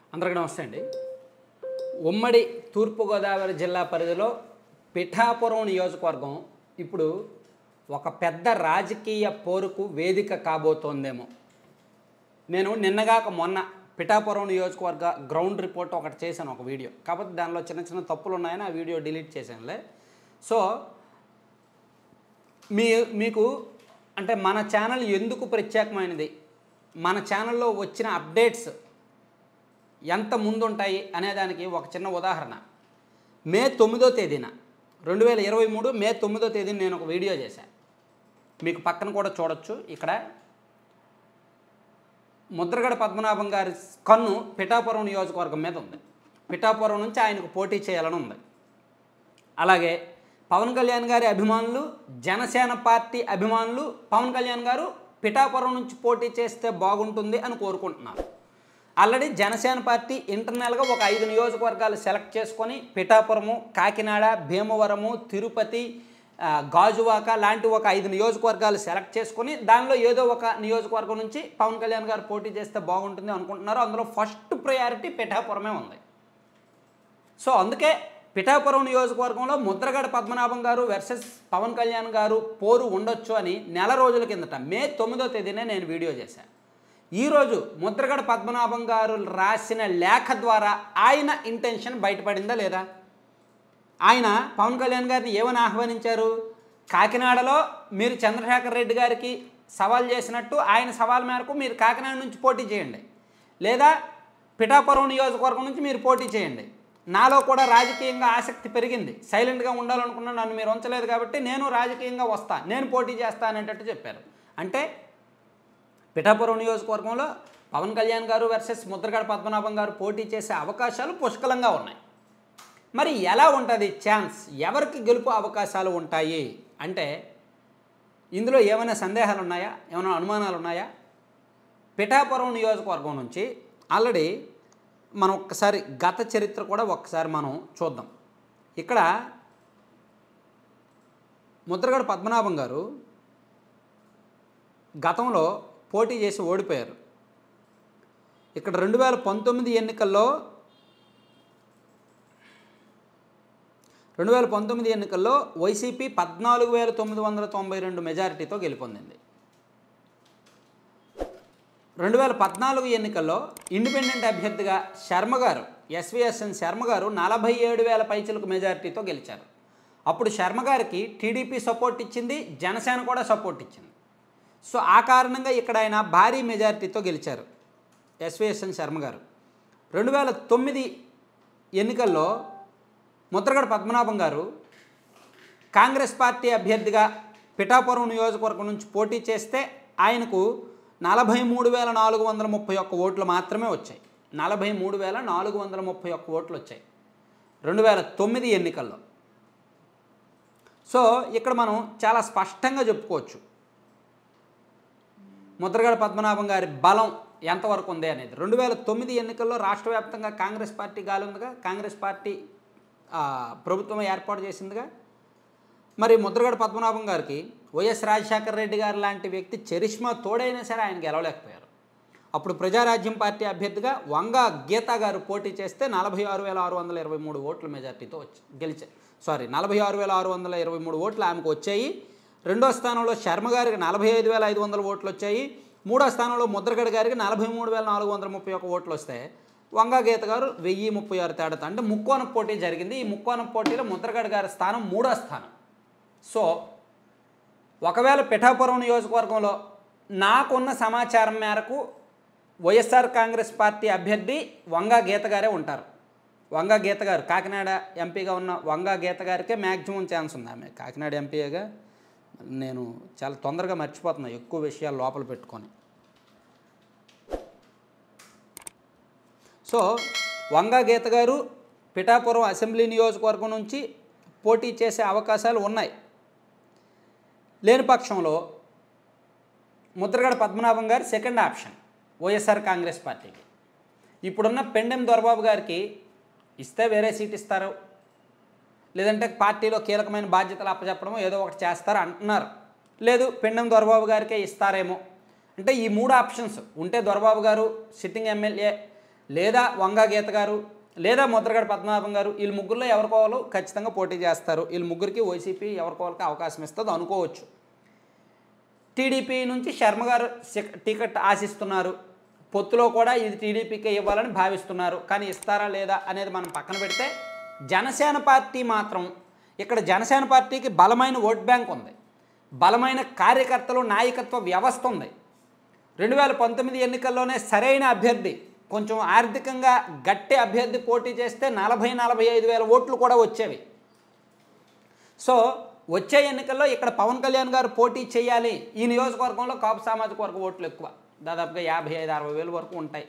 అందరికీ నమస్తే అండి. ఉమ్మడి తూర్పుగోదావరి జిల్లా పరిధిలో పిఠాపురం నియోజకవర్గం ఇప్పుడు ఒక పెద్ద రాజకీయ పోరుకు వేదిక కాబోతోందేమో. నేను నిన్నగాక మొన్న పిఠాపురం నియోజకవర్గ గ్రౌండ్ రిపోర్ట్ ఒకటి చేశాను, ఒక వీడియో. కాకపోతే దానిలో చిన్న చిన్న తప్పులు ఉన్నాయని ఆ వీడియో డిలీట్ చేశానులే. సో మీకు అంటే మన ఛానల్ ఎందుకు ప్రత్యేకమైనది, మన ఛానల్లో వచ్చిన అప్డేట్స్ ఎంత ముందుంటాయి అనేదానికి ఒక చిన్న ఉదాహరణ. మే 9వ తేదీన 2023 మే 9వ తేదీన నేను ఒక వీడియో చేశాను. మీకు పక్కన కూడా చూడొచ్చు. ఇక్కడ ముద్రగడ పద్మనాభం గారి కన్ను పిఠాపురం నియోజకవర్గం మీద ఉంది. పిఠాపురం నుంచి ఆయనకు పోటీ చేయాలని ఉంది. అలాగే పవన్ కళ్యాణ్ గారి అభిమానులు, జనసేన పార్టీ అభిమానులు పవన్ కళ్యాణ్ గారు పిఠాపురం నుంచి పోటీ చేస్తే బాగుంటుంది అని కోరుకుంటున్నారు. ఆల్రెడీ జనసేన పార్టీ ఇంటర్నల్గా ఒక 5 నియోజకవర్గాలు సెలెక్ట్ చేసుకొని పిఠాపురము, కాకినాడ, భీమవరము, తిరుపతి, గాజువాక లాంటి ఒక 5 నియోజకవర్గాలు సెలెక్ట్ చేసుకొని దానిలో ఏదో ఒక నియోజకవర్గం నుంచి పవన్ కళ్యాణ్ గారు పోటీ చేస్తే బాగుంటుంది అనుకుంటున్నారు. అందులో ఫస్ట్ ప్రయారిటీ పిఠాపురమే ఉంది. సో అందుకే పిఠాపురం నియోజకవర్గంలో ముద్రగడ పద్మనాభం గారు వర్సెస్ పవన్ కళ్యాణ్ గారు పోరు ఉండొచ్చు అని నెల రోజుల కిందట మే 9వ తేదీనే నేను వీడియో చేశాను. ఈరోజు ముద్రగడ పద్మనాభం గారు రాసిన లేఖ ద్వారా ఆయన ఇంటెన్షన్ బయటపడిందా లేదా? ఆయన పవన్ కళ్యాణ్ గారిని ఏమని ఆహ్వానించారు? కాకినాడలో మీరు చంద్రశేఖర్ రెడ్డి గారికి సవాల్ చేసినట్టు ఆయన సవాల్ మేరకు మీరు కాకినాడ నుంచి పోటీ చేయండి, లేదా పిఠాపురం నియోజకవర్గం నుంచి మీరు పోటీ చేయండి. నాలో కూడా రాజకీయంగా ఆసక్తి పెరిగింది, సైలెంట్గా ఉండాలనుకున్నా, నన్ను మీరు ఉంచలేదు కాబట్టి నేను రాజకీయంగా వస్తా, నేను పోటీ చేస్తా అనేటట్టు చెప్పారు. అంటే పిఠాపురం నియోజకవర్గంలో పవన్ కళ్యాణ్ గారు వర్సెస్ ముద్రగడ పద్మనాభం గారు పోటీ చేసే అవకాశాలు పుష్కలంగా ఉన్నాయి. మరి ఎలా ఉంటుంది ఛాన్స్, ఎవరికి గెలుపు అవకాశాలు ఉంటాయి అంటే ఇందులో ఏమైనా సందేహాలు ఉన్నాయా, ఏమైనా అనుమానాలు ఉన్నాయా? పిఠాపురం నియోజకవర్గం నుంచి ఆల్రెడీ మనం ఒక్కసారి గత చరిత్ర కూడా ఒక్కసారి మనం చూద్దాం. ఇక్కడ ముద్రగడ పద్మనాభం గారు గతంలో పోటీ చేసి ఓడిపోయారు. ఇక్కడ 2019 ఎన్నికల్లో వైసీపీ 14,992 మెజారిటీతో గెలుపొందింది. 2014 ఎన్నికల్లో ఇండిపెండెంట్ అభ్యర్థిగా శర్మ గారు, ఎస్విఎస్ఎన్ శర్మ గారు 47,000 పైచిలకు మెజారిటీతో గెలిచారు. అప్పుడు శర్మ గారికి టీడీపీ సపోర్ట్ ఇచ్చింది, జనసేన కూడా సపోర్ట్ ఇచ్చింది. సో ఆ కారణంగా ఇక్కడ ఆయన భారీ మెజారిటీతో గెలిచారు ఎస్విఎస్ఎన్ శర్మ గారు. 2009 ఎన్నికల్లో ముద్రగడ పద్మనాభం గారు కాంగ్రెస్ పార్టీ అభ్యర్థిగా పిఠాపురం నియోజకవర్గం నుంచి పోటీ చేస్తే ఆయనకు 43,431 ఓట్లు మాత్రమే వచ్చాయి. 43,431 ఓట్లు వచ్చాయి 2009 ఎన్నికల్లో. సో ఇక్కడ మనం చాలా స్పష్టంగా చెప్పుకోవచ్చు ముద్రగడ పద్మనాభం గారి బలం ఎంతవరకు ఉంది అనేది. 2009 ఎన్నికల్లో రాష్ట్ర వ్యాప్తంగా కాంగ్రెస్ పార్టీ గాలి ఉందిగా, కాంగ్రెస్ పార్టీ ప్రభుత్వం ఏర్పాటు చేసిందిగా. మరి ముద్రగడ పద్మనాభం గారికి వైఎస్ రాజశేఖర రెడ్డి గారు లాంటి వ్యక్తి చరిష్మా తోడైనా సరే ఆయన గెలవలేకపోయారు. అప్పుడు ప్రజారాజ్యం పార్టీ అభ్యర్థిగా వంగా గీత గారు పోటీ చేస్తే 46,623 ఓట్ల మెజార్టీతో గెలిచారు. 46,623 ఓట్లు ఆమెకు వచ్చాయి. రెండో స్థానంలో శర్మ గారికి 45,500 ఓట్లు వచ్చాయి. మూడో స్థానంలో ముద్రగడ గారికి 43,431 ఓట్లు వస్తే వంగా గీత గారు 1,036 తేడాతో, అంటే ముక్కోణం పోటీ జరిగింది. ఈ ముక్కోణం పోటీలో ముద్రగడ గారి స్థానం 3వ స్థానం. సో ఒకవేళ పిఠాపురం నియోజకవర్గంలో నాకున్న సమాచారం మేరకు వైఎస్ఆర్ కాంగ్రెస్ పార్టీ అభ్యర్థి వంగా గీత గారే ఉంటారు. వంగా గీత గారు కాకినాడ ఎంపీగా ఉన్న వంగా గీత గారికే మ్యాక్సిమం ఛాన్స్ ఉంది. ఆమె కాకినాడ ఎంపీగా నేను చాలా తొందరగా మర్చిపోతున్నా ఎక్కువ విషయాలు లోపల పెట్టుకొని. సో వంగా గీత గారు పిఠాపురం అసెంబ్లీ నియోజకవర్గం నుంచి పోటీ చేసే అవకాశాలు ఉన్నాయి. లేని పక్షంలో ముద్రగడ పద్మనాభం గారు సెకండ్ ఆప్షన్ వైఎస్ఆర్ కాంగ్రెస్ పార్టీకి. ఇప్పుడున్న పెండెం దొరబాబు గారికి ఇస్తే వేరే సీట్ ఇస్తారు, లేదంటే పార్టీలో కీలకమైన బాధ్యతలు అప్పచెప్పడమో ఏదో ఒకటి చేస్తారు అంటున్నారు. లేదు పెండెం దొరబాబు గారికే ఇస్తారేమో. అంటే ఈ 3 ఆప్షన్స్ ఉంటే దొరబాబు గారు సిట్టింగ్ ఎమ్మెల్యే లేదా వంగా గీత గారు లేదా ముద్రగడ పద్మనాభం గారు, వీళ్ళు ముగ్గురులో ఎవరికోవాలో ఖచ్చితంగా పోటీ చేస్తారు. వీళ్ళు ముగ్గురికి వైసీపీ ఎవరికోవాలకి అవకాశం ఇస్తుంది అనుకోవచ్చు. టీడీపీ నుంచి శర్మ గారు టికెట్ ఆశిస్తున్నారు. పొత్తులో కూడా ఇది టీడీపీకే ఇవ్వాలని భావిస్తున్నారు. కానీ ఇస్తారా లేదా అనేది మనం పక్కన పెడితే, జనసేన పార్టీ మాత్రం ఇక్కడ జనసేన పార్టీకి బలమైన ఓట్ బ్యాంక్ ఉంది, బలమైన కార్యకర్తలు నాయకత్వ వ్యవస్థ ఉంది. 2019 ఎన్నికల్లోనే సరైన అభ్యర్థి, కొంచెం ఆర్థికంగా గట్టి అభ్యర్థి పోటీ చేస్తే 40-45 వేల ఓట్లు కూడా వచ్చేవి. సో వచ్చే ఎన్నికల్లో ఇక్కడ పవన్ కళ్యాణ్ గారు పోటీ చేయాలి. ఈ నియోజకవర్గంలో కాపు సామాజిక వర్గ ఓట్లు ఎక్కువ, దాదాపుగా 55-60 వేల వరకు ఉంటాయి.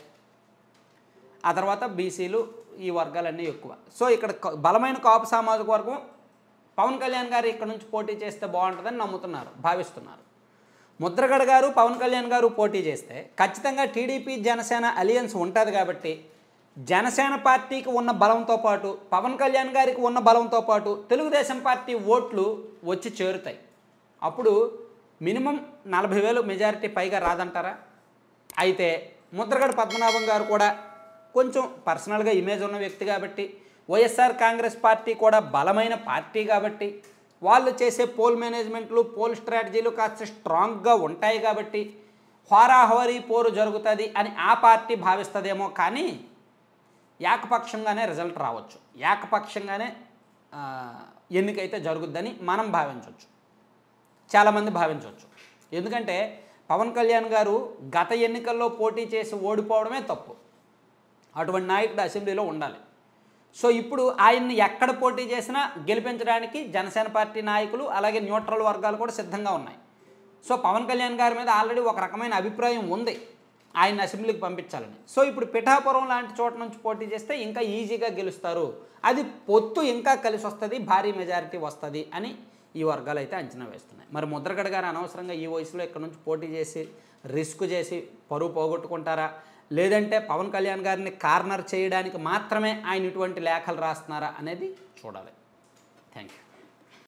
ఆ తర్వాత బీసీలు, ఈ వర్గాలన్నీ ఎక్కువ. సో ఇక్కడ బలమైన కాపు సామాజిక వర్గం పవన్ కళ్యాణ్ గారు ఇక్కడ నుంచి పోటీ చేస్తే బాగుంటుందని నమ్ముతున్నారు, భావిస్తున్నారు. ముద్రగడ గారు పవన్ కళ్యాణ్ గారు పోటీ చేస్తే ఖచ్చితంగా టీడీపీ జనసేన అలియన్స్ ఉంటుంది. కాబట్టి జనసేన పార్టీకి ఉన్న బలంతో పాటు పవన్ కళ్యాణ్ గారికి ఉన్న బలంతో పాటు తెలుగుదేశం పార్టీ ఓట్లు వచ్చి చేరుతాయి. అప్పుడు మినిమం 40,000 మెజారిటీ పైగా రాదంటారా? అయితే ముద్రగడ పద్మనాభం గారు కూడా కొంచెం పర్సనల్గా ఇమేజ్ ఉన్న వ్యక్తి కాబట్టి, వైఎస్ఆర్ కాంగ్రెస్ పార్టీ కూడా బలమైన పార్టీ కాబట్టి, వాళ్ళు చేసే పోల్ మేనేజ్మెంట్లు, పోల్ స్ట్రాటజీలు కాస్త స్ట్రాంగ్గా ఉంటాయి కాబట్టి హోరాహోరీ పోరు జరుగుతుంది అని ఆ పార్టీ భావిస్తుందేమో. కానీ ఏకపక్షంగానే రిజల్ట్ రావచ్చు, ఏకపక్షంగానే ఎన్నికైతే జరుగుద్దని మనం భావించవచ్చు, చాలామంది భావించవచ్చు. ఎందుకంటే పవన్ కళ్యాణ్ గారు గత ఎన్నికల్లో పోటీ చేసి ఓడిపోవడమే తప్పు. అటువంటి నాయకుడు అసెంబ్లీలో ఉండాలి. సో ఇప్పుడు ఆయన్ని ఎక్కడ పోటీ చేసినా గెలిపించడానికి జనసేన పార్టీ నాయకులు అలాగే న్యూట్రల్ వర్గాలు కూడా సిద్ధంగా ఉన్నాయి. సో పవన్ కళ్యాణ్ గారి మీద ఆల్రెడీ ఒక రకమైన అభిప్రాయం ఉంది ఆయన అసెంబ్లీకి పంపించాలని. సో ఇప్పుడు పిఠాపురం లాంటి చోట నుంచి పోటీ చేస్తే ఇంకా ఈజీగా గెలుస్తారు, అది పొత్తు ఇంకా కలిసి వస్తుంది, భారీ మెజారిటీ వస్తుంది అని ఈ వర్గాలు అయితే అంచనా వేస్తున్నాయి. మరి ముద్రగడ గారు అనవసరంగా ఈ వయసులో ఇక్కడ నుంచి పోటీ చేసి రిస్క్ చేసి పరువు పోగొట్టుకుంటారా, లేదంటే పవన్ కళ్యాణ్ గారిని కార్నర్ చేయడానికి మాత్రమే ఆయన ఇటువంటి లేఖలు రాస్తున్నారా అనేది చూడాలి. Thank you.